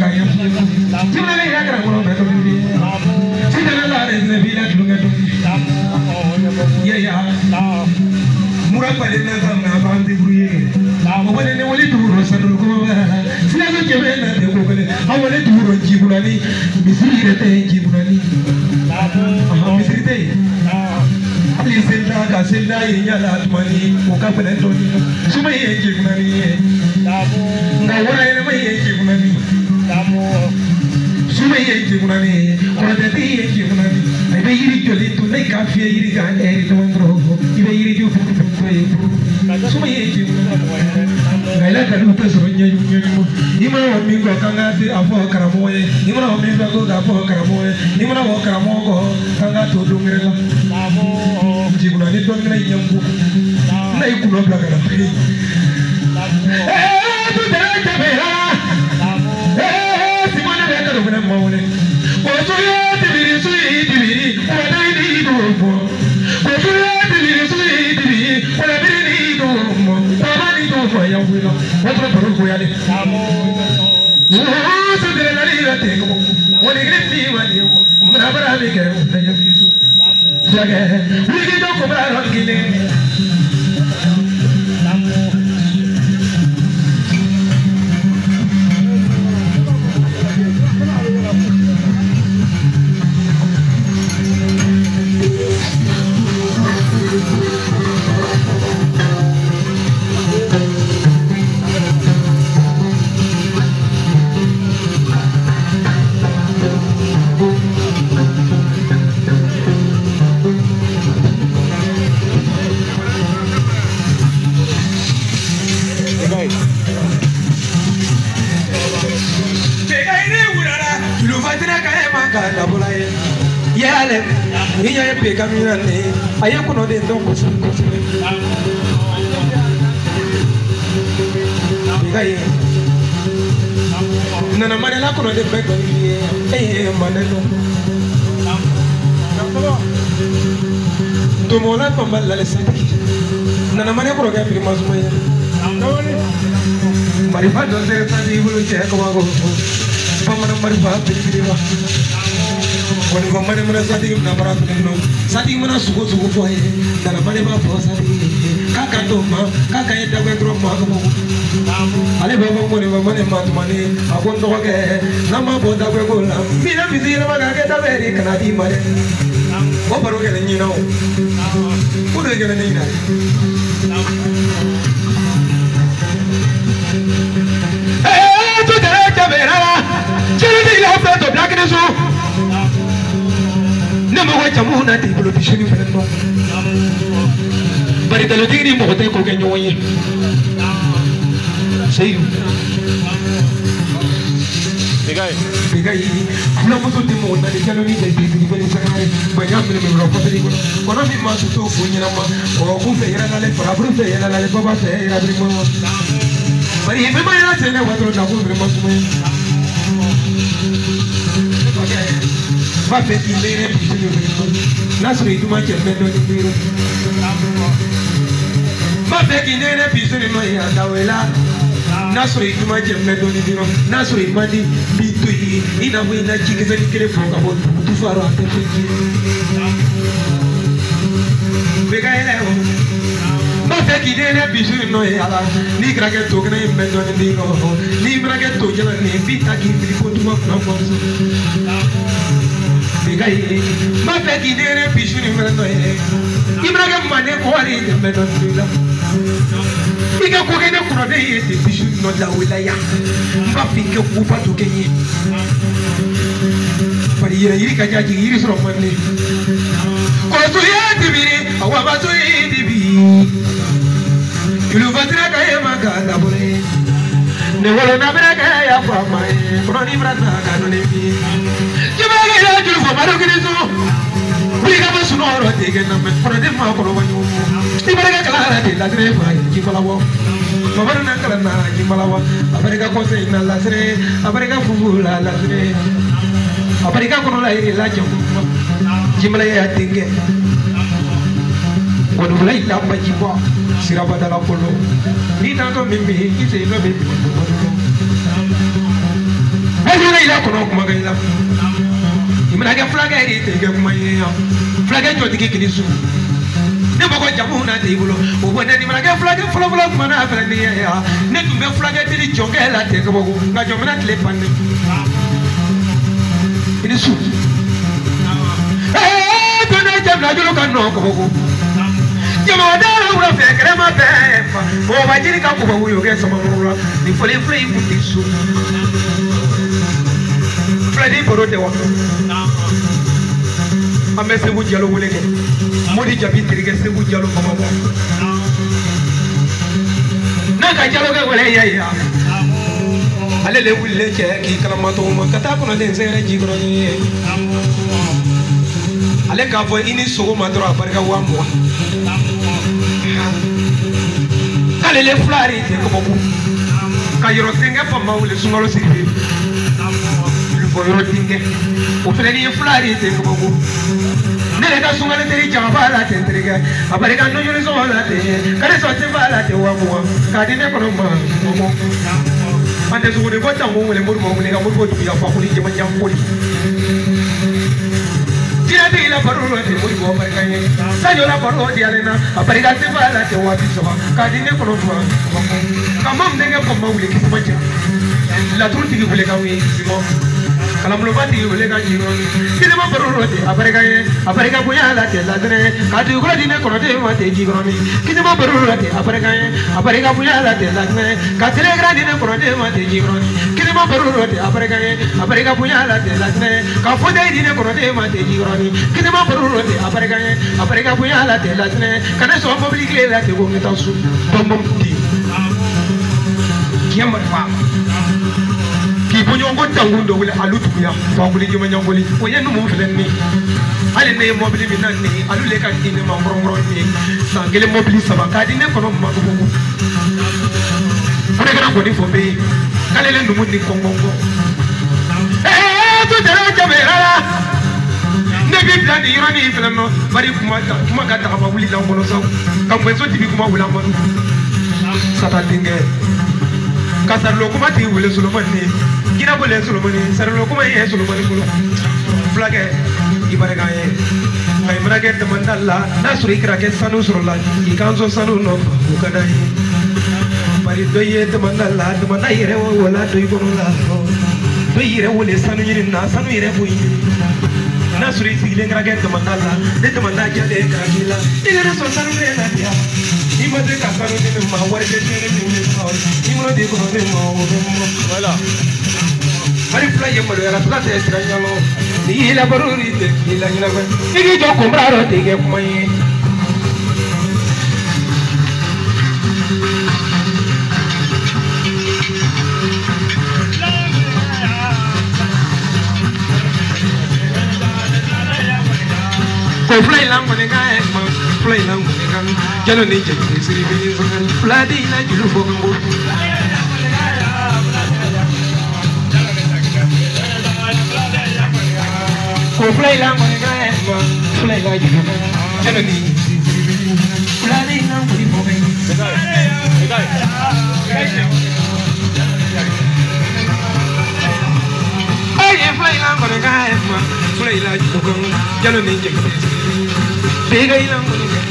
kaya jimla ga ira kara mo be to ni sidala la re ne bila tulunga to ya ya mura pale na na bandi bruye mo bale ne wali duro sanu ko sila so jebe na de ko bale ha wali duro jibulani misiri rete jibulani misiri te ali senda ka senda yenya la tumani ko ka pale to ni suma ye jibulani nga wala ene mai ye jibulani suma ye jibulani ko de ti ye jibulani ai be yiri joli to nei ka fie yiri ga eri to ndro ibe yiri ju fu suma ye jibulani ngaila kadu to so nyanyu nyanyu imra wa mingo kanga ti afo karamoye imra wa mingo ko ga afo karamoye imra wa karamogo kanga to dungrela jibulani to ngai nyambu nai kuno bla kana pe tu te tabera simone be to bena mawle o so ye tibiri sui tibiri o dai ni do mo o so ye tibiri sui tibiri o dai ni do mo baba ni do mo ya wino o to baro ko ya le o so de la ri te ko o ni griti wa ni o bra bra be ke o ya bisu jage wi ki do ko bra ro gile Iya pe kamina ne aye kuno de ndo kusu bigaye nana mane la kuno de beko ye mane no to mola pambal la sati nana mane ko ga prima suma ye mari fa do de sati bulu che ko ma ko pamana mari fa prima wani ko mane mana sati na bara no sati mana sugo sugo fo he dara mane ba fo sati kaka to ma kaka e dawe dro ma ko ale baba mo ne mane ma mane akon to ke na ma bo dawe ko la mina bizira ma ga ke dawe ri kana di mare o baro ke ni no ko de ke ni na to dara ke vera chiri di la fa to black ne so nema wa jamu na tibulu bishini fenno bari dalo diri mo hote ko genyo yi seyu bigai kuna muso timo na de jalo ni de bi bele sakare ba ya mi ro ko tiri ko no mi ma su to fu nyina ma o ku fe yara le para bru fe yara le baba fe yara bri mo bari me ma yara tene wa to na ko bri mo su me va fe ti lere bi nasro ituma chemendo ni biro ma fe ki nere bi no ya dawela nasro ituma chemendo ni biro nasro imandi bitu ina wina chikiza ni kile funga bo tu faro ate fi bega ele ma fe ki nere bi no ya la ni grage to gna imendo ni biro ni grage to jela ni bita ki bi ko tu ma ko bigai ma fe ki nere pisuni mendo e ibraga mane ko ari de mendo dila biga ko gene ko de e pisuni no la wilaya ma fi ke ku pa to kenyi pari yiri ka jaji yiri soro manne ko to ya dibiri awa ba to yi dibi ilu vatra ka e ma ga da bore ne wala na bra ka ya fa mai ko ni bra na ka no ne bi Baru kini tu, beri kamu sunor hati kita pernah deh mau kalau banyu, ini mereka kelar hati, lasre fai, jimbalawa, baru nak kelar na jimbalawa, mereka konsei na lasre, mereka fufula lasre, mereka kono lahir lajang, jimbalaya tinggi, kono mulai tambah jimba, sirapa dalam polo, ini tanto mimpi, ini sih mimpi. Ejuna ila kono kuma ga ila. Imana ga flaga ri te ga kuma ya. Flaga jo digi kinisu. Ne bako jamu na te bulo. O wona ni mana ga flaga flo kuma na fla ni ya. Ne tumbe flaga ti jonga la te ga bako. Ga jo mana tle panne. Kinisu. Tona jamna jolo kan no ko bako. Jama dara ura fe krema pe. O bajiri ka ko bako yo ga sama ura. Ni fole fle kunisu. Fredi borote wa ame sebu jalo woleke modi jabi tirike sebu jalo mama na ka jalo ga wole ya ale le wulle che ki kala mato ma kata kono den sere jigro ni ale ka fo ini sogo ma dro abarga wa mo ale le flari te ko bu ka yoro singa pa ma wule sungalo sirbi boyoro tinge o fele flari te ko ko nele ka sungale teri jaba la te entrega abare ka no yoro so la te kare so te bala te wa mo ka dine ko ma mo ande so ne bota mo wele mo mo ne ga mo ko ya fa ko ni jama jam ko tira de la parolo te mo ko abare ka ye sa yo la parolo di alena abare ka te bala te wa bi so ka dine ko ma ka mam de ga ko ma wele ki ma ja la truti ki wele ka wi mo kala mulo bati wele ka jiro kini ma baro de abarega buya la te la dre ka tu ko dine ko de ma te jiro ni kini ma baro de abarega buya la te la dre ka tere gra dine ko de ma te jiro ni kini ma baro de abarega buya la te la dre ka fo de dine ko de ma te jiro ni kini ma baro de abarega buya la te la dre kana so public le la te go ni tasu bom di kiyama fa ki bunyongo tangundo wala alutu ya fanguli juma nyangoli o yenu mo felen ni ale ne mobili bi nan ni alule ka dine ma ngoro ni sangele mobili saba ka dine kono ma ko ko kana ko ni fo be kale le ndumu ni kongongo to dara jamera ne bi plan ni yoni felen no bari kuma ka ta ma wuli la ngono so kam beso tibi kuma wula ma sata dinge kasar lo kuma ti wule Solomon ni kina bole Solomon ni sar lo kuma ye Solomon ni bolo flage ibare ga ye ay mara ke tamandalla na suri kra ke sanu surla ikanzo sanu no ko kadai bari doye tamandalla tamanda yere wala doy ko la doy yere wole sanu yiri na sanu yere boy na suri sigile kra ke tamandalla de tamanda jade kra kila igere so sanu re na dia imade ka sanu ni ma wari de ni Imro de ko de mo wala mari play mo ya la plata extrañalo ni la baruri de la ni la ni yo compraro de que mai ko play lang mo de ga play lang mo de ga jalo ni je siri bi so pladi na julu fo ngo ko play lang mo de ga play la julu jalo ni pladi na mo di fo ngo ay play lang mo de ga play la julu jalo ni je Pega y la